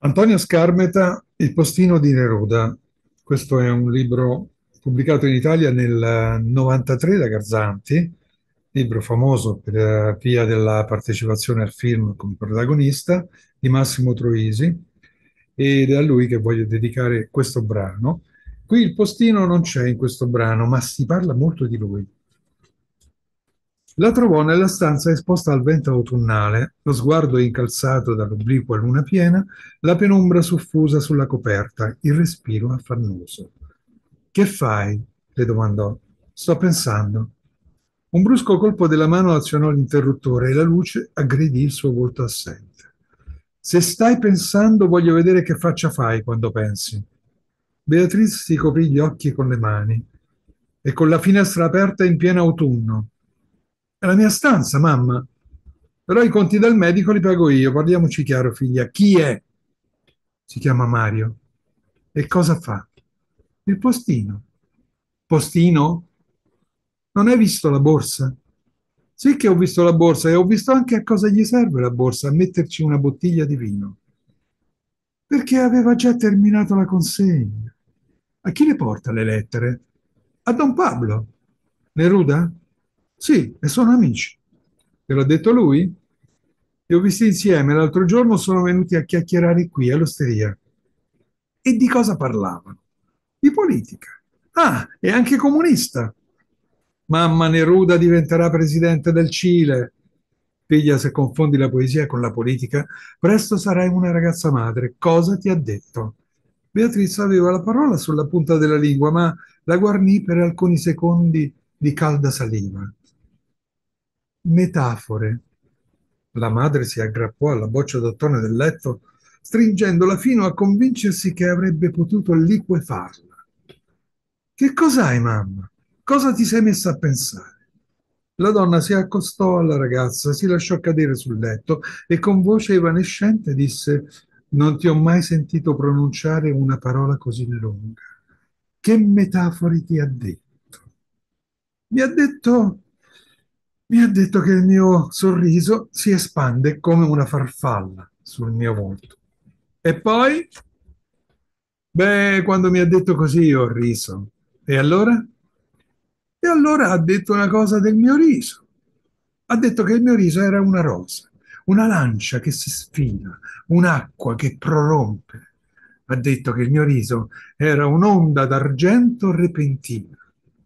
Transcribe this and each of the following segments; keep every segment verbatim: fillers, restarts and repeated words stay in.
Antonio Scarmeta, Il postino di Neruda. Questo è un libro pubblicato in Italia nel novantatré da Garzanti, libro famoso per eh, via della partecipazione al film come protagonista di Massimo Troisi, ed è a lui che voglio dedicare questo brano. Qui il postino non c'è in questo brano, ma si parla molto di lui. La trovò nella stanza esposta al vento autunnale, lo sguardo incalzato dall'obliqua luna piena, la penombra soffusa sulla coperta, il respiro affannoso. Che fai? Le domandò. Sto pensando. Un brusco colpo della mano azionò l'interruttore e la luce aggredì il suo volto assente. Se stai pensando, voglio vedere che faccia fai quando pensi. Beatrice si coprì gli occhi con le mani e con la finestra aperta in pieno autunno. È la mia stanza, mamma. Però i conti del medico li pago io. Parliamoci chiaro, figlia. Chi è? Si chiama Mario. E cosa fa? Il postino. Postino? Non hai visto la borsa? Sì che ho visto la borsa e ho visto anche a cosa gli serve la borsa, a metterci una bottiglia di vino. Perché aveva già terminato la consegna. A chi le porta le lettere? A Don Pablo. Neruda? Sì, e sono amici. Te l'ha detto lui? Li ho visti insieme. L'altro giorno sono venuti a chiacchierare qui all'osteria. E di cosa parlavano? Di politica. Ah, è anche comunista. Mamma Neruda diventerà presidente del Cile. Figlia, se confondi la poesia con la politica, presto sarai una ragazza madre. Cosa ti ha detto? Beatrice aveva la parola sulla punta della lingua, ma la guarnì per alcuni secondi di calda saliva. Metafore. La madre si aggrappò alla boccia d'ottone del letto, stringendola fino a convincersi che avrebbe potuto liquefarla. Che cos'hai, mamma? Cosa ti sei messa a pensare? La donna si accostò alla ragazza, si lasciò cadere sul letto e con voce evanescente disse: Non ti ho mai sentito pronunciare una parola così lunga. Che metafori ti ha detto? Mi ha detto, mi ha detto che il mio sorriso si espande come una farfalla sul mio volto. E poi, beh, quando mi ha detto così io ho riso. E allora? E allora ha detto una cosa del mio riso. Ha detto che il mio riso era una rosa, una lancia che si sfila, un'acqua che prorompe. Ha detto che il mio riso era un'onda d'argento repentina.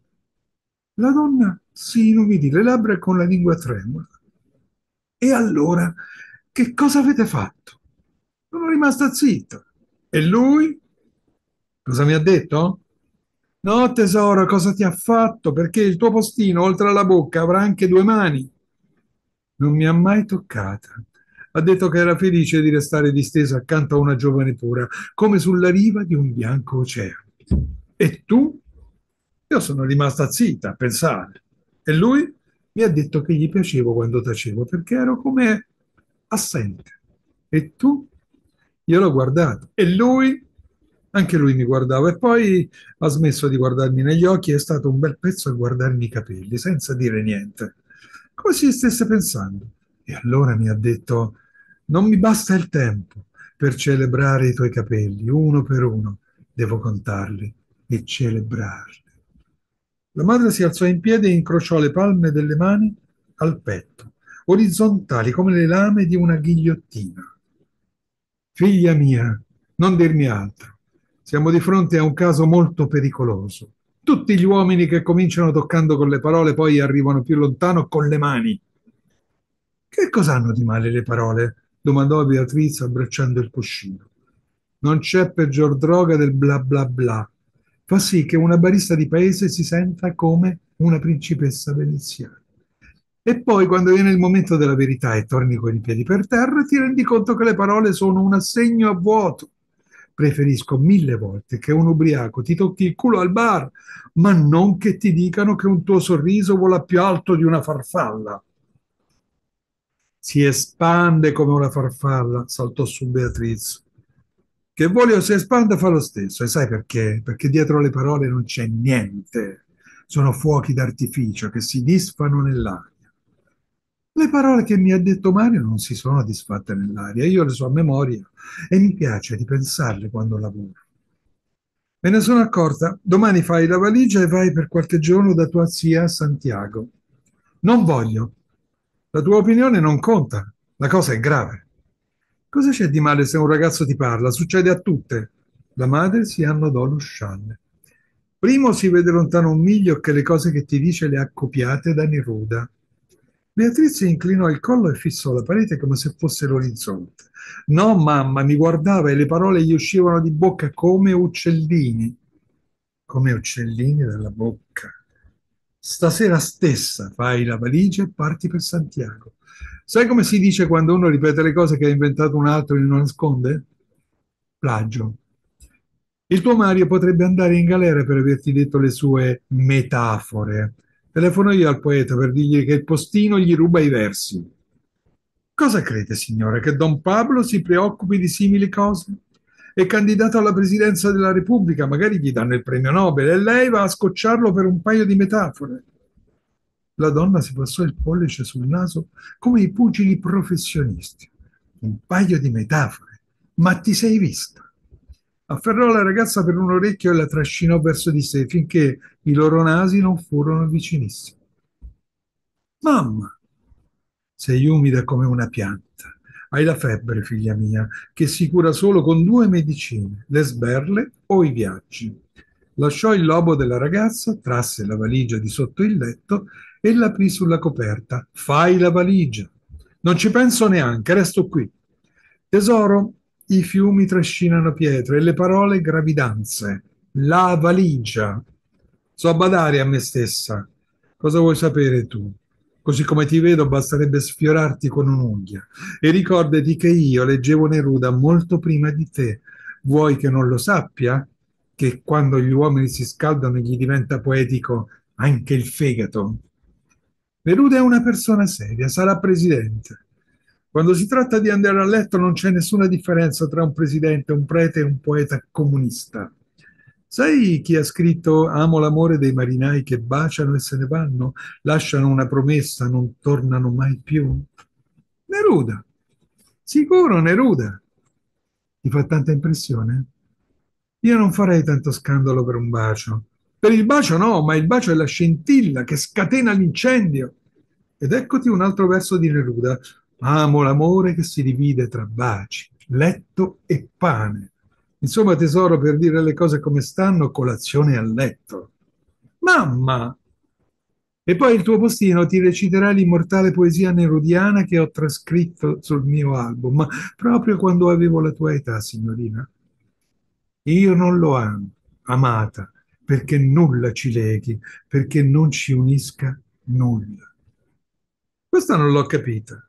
La donna si inumidì le labbra con la lingua tremula. E allora, che cosa avete fatto? Sono rimasta zitta. E lui? Cosa mi ha detto? No, tesoro, cosa ti ha fatto? Perché il tuo postino, oltre alla bocca, avrà anche due mani. Non mi ha mai toccata. Ha detto che era felice di restare distesa accanto a una giovane pura, come sulla riva di un bianco oceano. E tu? Io sono rimasta zitta a pensare. E lui mi ha detto che gli piacevo quando tacevo, perché ero come assente. E tu? Io l'ho guardato. E lui? Anche lui mi guardava. E poi ha smesso di guardarmi negli occhi e è stato un bel pezzo a guardarmi i capelli, senza dire niente, come se stesse pensando. E allora mi ha detto: Non mi basta il tempo per celebrare i tuoi capelli, uno per uno. Devo contarli e celebrarli. La madre si alzò in piedi e incrociò le palme delle mani al petto, orizzontali come le lame di una ghigliottina. Figlia mia, non dirmi altro. Siamo di fronte a un caso molto pericoloso. Tutti gli uomini che cominciano toccando con le parole poi arrivano più lontano con le mani. Che cosa hanno di male le parole? Domandò Beatrice abbracciando il cuscino. Non c'è peggior droga del bla bla bla. Fa sì che una barista di paese si senta come una principessa veneziana. E poi, quando viene il momento della verità e torni con i piedi per terra, ti rendi conto che le parole sono un assegno a vuoto. Preferisco mille volte che un ubriaco ti tocchi il culo al bar, ma non che ti dicano che un tuo sorriso vola più alto di una farfalla. Si espande come una farfalla, saltò su Beatrice. Che voli o si espanda fa lo stesso, e sai perché? Perché dietro le parole non c'è niente. Sono fuochi d'artificio che si disfano nell'aria. Le parole che mi ha detto Mario non si sono disfatte nell'aria, io le so a memoria e mi piace ripensarle quando lavoro. Me ne sono accorta, domani fai la valigia e vai per qualche giorno da tua zia a Santiago. Non voglio. La tua opinione non conta, la cosa è grave. Cosa c'è di male se un ragazzo ti parla? Succede a tutte. La madre si annodò lo scialle. Primo si vede lontano un miglio che le cose che ti dice le ha copiate da Neruda. Beatrice inclinò il collo e fissò la parete come se fosse l'orizzonte. No, mamma, mi guardava e le parole gli uscivano di bocca come uccellini. Come uccellini dalla bocca. Stasera stessa fai la valigia e parti per Santiago. Sai come si dice quando uno ripete le cose che ha inventato un altro e non nasconde? Plagio. Il tuo Mario potrebbe andare in galera per averti detto le sue metafore. Telefono io al poeta per dirgli che il postino gli ruba i versi. Cosa crede, signore, che Don Pablo si preoccupi di simili cose? È candidato alla presidenza della Repubblica, magari gli danno il premio Nobel e lei va a scocciarlo per un paio di metafore. La donna si passò il pollice sul naso come i pugili professionisti. Un paio di metafore. Ma ti sei vista? Afferrò la ragazza per un orecchio e la trascinò verso di sé finché i loro nasi non furono vicinissimi. Mamma, sei umida come una pianta. Hai la febbre, figlia mia, che si cura solo con due medicine, le sberle o i viaggi. Lasciò il lobo della ragazza, trasse la valigia di sotto il letto e l'aprí sulla coperta. Fai la valigia. Non ci penso neanche, resto qui. Tesoro, i fiumi trascinano pietre e le parole gravidanze. La valigia. So badare a me stessa. Cosa vuoi sapere tu? Così come ti vedo, basterebbe sfiorarti con un'unghia. E ricordati che io leggevo Neruda molto prima di te. Vuoi che non lo sappia? Che quando gli uomini si scaldano gli diventa poetico anche il fegato. Neruda è una persona seria, sarà presidente. Quando si tratta di andare a letto non c'è nessuna differenza tra un presidente, un prete e un poeta comunista. Sai chi ha scritto Amo l'amore dei marinai che baciano e se ne vanno, lasciano una promessa, non tornano mai più? Neruda. Sicuro, Neruda. Ti fa tanta impressione? Io non farei tanto scandalo per un bacio. Per il bacio no, ma il bacio è la scintilla che scatena l'incendio. Ed eccoti un altro verso di Neruda. Amo l'amore che si divide tra baci, letto e pane. Insomma, tesoro, per dire le cose come stanno, colazione a letto. Mamma! E poi il tuo postino ti reciterà l'immortale poesia nerudiana che ho trascritto sul mio album, ma proprio quando avevo la tua età, signorina. Io non lo amo, amata, perché nulla ci leghi, perché non ci unisca nulla. Questa non l'ho capita.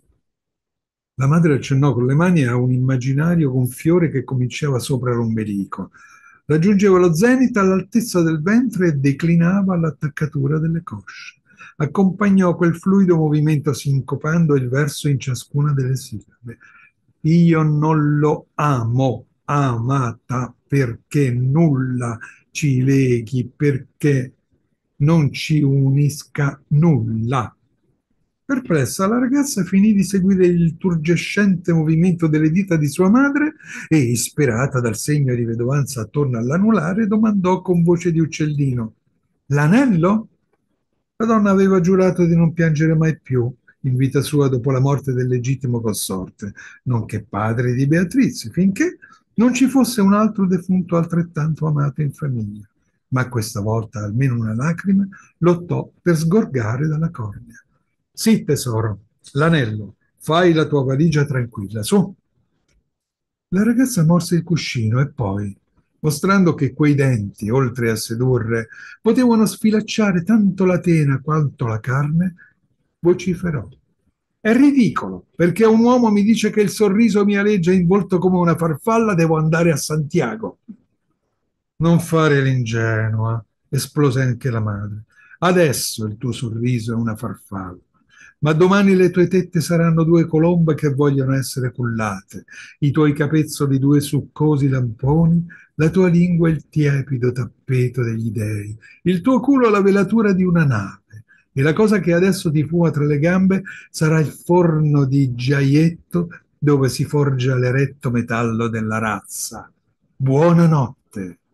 La madre accennò con le mani a un immaginario gonfiore che cominciava sopra l'ombelico. Raggiungeva lo zenit all'altezza del ventre e declinava all'attaccatura delle cosce. Accompagnò quel fluido movimento sincopando il verso in ciascuna delle sillabe. Io non lo amo, amata, perché nulla ci leghi, perché non ci unisca nulla. Perplessa, la ragazza finì di seguire il turgescente movimento delle dita di sua madre e, ispirata dal segno di vedovanza attorno all'anulare, domandò con voce di uccellino: L'anello? La donna aveva giurato di non piangere mai più in vita sua dopo la morte del legittimo consorte, nonché padre di Beatrice, finché non ci fosse un altro defunto altrettanto amato in famiglia. Ma questa volta almeno una lacrima lottò per sgorgare dalla cornea. Sì, tesoro, l'anello. Fai la tua valigia tranquilla, su. La ragazza morse il cuscino e poi, mostrando che quei denti, oltre a sedurre, potevano sfilacciare tanto la tela quanto la carne, vociferò. È ridicolo, perché un uomo mi dice che il sorriso mi aleggia in volto come una farfalla, devo andare a Santiago. Non fare l'ingenua, esplose anche la madre. Adesso il tuo sorriso è una farfalla, ma domani le tue tette saranno due colombe che vogliono essere cullate, i tuoi capezzoli due succosi lamponi, la tua lingua il tiepido tappeto degli dei, il tuo culo la velatura di una nave, E la cosa che adesso ti fuma tra le gambe sarà il forno di giaietto dove si forgia l'eretto metallo della razza. Buonanotte.